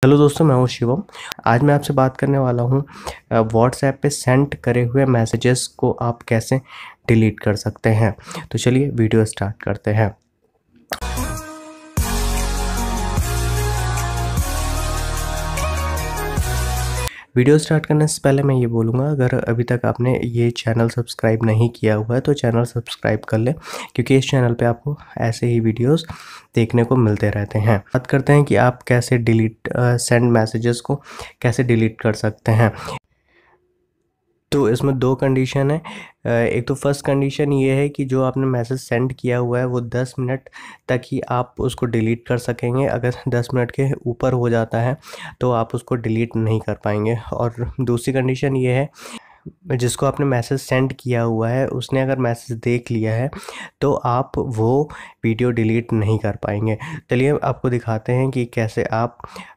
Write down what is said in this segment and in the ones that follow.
Hello दोस्तों, मैं हूं शिवम। आज मैं आपसे बात करने वाला हूं व्हाट्सएप पे सेंड करे हुए मैसेजेस को आप कैसे डिलीट कर सकते हैं। तो चलिए वीडियो स्टार्ट करते हैं। वीडियो स्टार्ट करने से पहले मैं ये बोलूँगा, अगर अभी तक आपने ये चैनल सब्सक्राइब नहीं किया हुआ है तो चैनल सब्सक्राइब कर लें, क्योंकि इस चैनल पे आपको ऐसे ही वीडियोस देखने को मिलते रहते हैं। बात करते हैं कि आप कैसे सेंड मैसेजेस को कैसे डिलीट कर सकते हैं। तो इसमें दो कंडीशन है। एक तो फर्स्ट कंडीशन ये है कि जो आपने मैसेज सेंड किया हुआ है वो 10 मिनट तक ही आप उसको डिलीट कर सकेंगे। अगर 10 मिनट के ऊपर हो जाता है तो आप उसको डिलीट नहीं कर पाएंगे। और दूसरी कंडीशन ये है, जिसको आपने मैसेज सेंड किया हुआ है उसने अगर मैसेज देख लिया है तो आप वो वीडियो डिलीट नहीं कर पाएंगे। चलिए आपको दिखाते हैं कि कैसे आप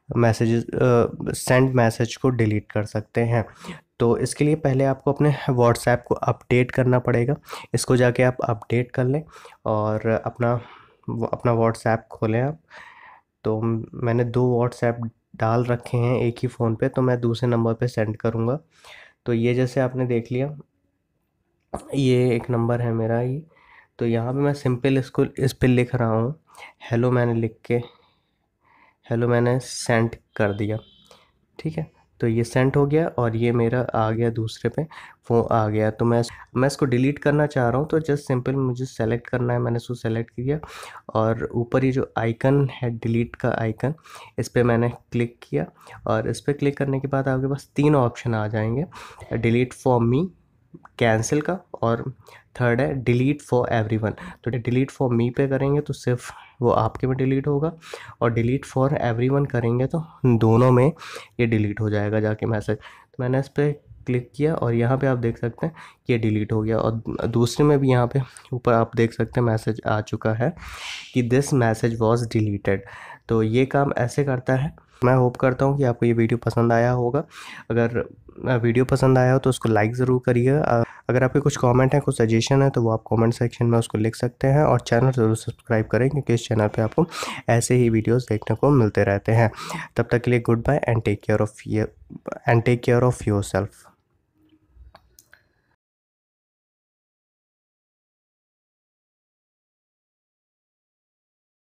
सेंड मैसेज को डिलीट कर सकते हैं। तो इसके लिए पहले आपको अपने व्हाट्सएप को अपडेट करना पड़ेगा। इसको जाके आप अपडेट कर लें और अपना अपना व्हाट्सएप खोलें आप। तो मैंने दो व्हाट्सएप डाल रखे हैं एक ही फ़ोन पे, तो मैं दूसरे नंबर पे सेंड करूँगा। तो ये जैसे आपने देख लिया, ये एक नंबर है मेरा ही। तो यहाँ पे मैं सिंपल इसको इस पे लिख रहा हूँ हेलो। मैंने लिख के हेलो मैंने सेंड कर दिया, ठीक है। तो ये सेंड हो गया और ये मेरा आ गया दूसरे पे, वो आ गया। तो मैं इसको डिलीट करना चाह रहा हूँ, तो जस्ट सिंपल मुझे सेलेक्ट करना है। मैंने इसको सेलेक्ट किया और ऊपर ये जो आइकन है डिलीट का आइकन, इस पर मैंने क्लिक किया। और इस पर क्लिक करने के बाद आपके पास तीन ऑप्शन आ जाएंगे, डिलीट फॉर मी, कैंसिल का, और थर्ड है डिलीट फॉर एवरीवन। तो डिलीट फॉर मी पे करेंगे तो सिर्फ वो आपके में डिलीट होगा, और डिलीट फॉर एवरीवन करेंगे तो दोनों में ये डिलीट हो जाएगा जाके मैसेज। तो मैंने इस पर क्लिक किया और यहाँ पे आप देख सकते हैं कि ये डिलीट हो गया। और दूसरे में भी यहाँ पे ऊपर आप देख सकते हैं मैसेज आ चुका है कि दिस मैसेज वॉज डिलीटेड। तो ये काम ऐसे करता है। मैं होप करता हूँ कि आपको ये वीडियो पसंद आया होगा। अगर वीडियो पसंद आया हो तो उसको लाइक ज़रूर करिएगा। अगर आपके कुछ कमेंट है, कुछ सजेशन है, तो वो आप कमेंट सेक्शन में उसको लिख सकते हैं। और चैनल ज़रूर सब्सक्राइब करें, क्योंकि इस चैनल पे आपको ऐसे ही वीडियोस देखने को मिलते रहते हैं। तब तक के लिए goodbye and take care of yourself.